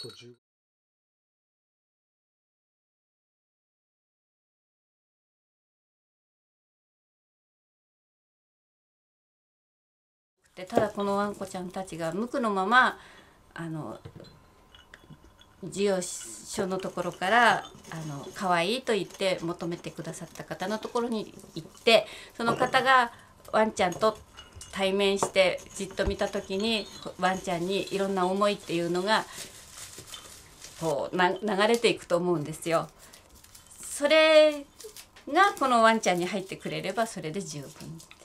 と10。 でただこのワンコちゃんたちが無垢のまま事業所のところから可愛いと言って求めてくださった方のところに行って、その方がワンちゃんと対面してじっと見た時にワンちゃんにいろんな思いっていうのがこう流れていくと思うんですよ。それがこのワンちゃんに入ってくれればそれで十分。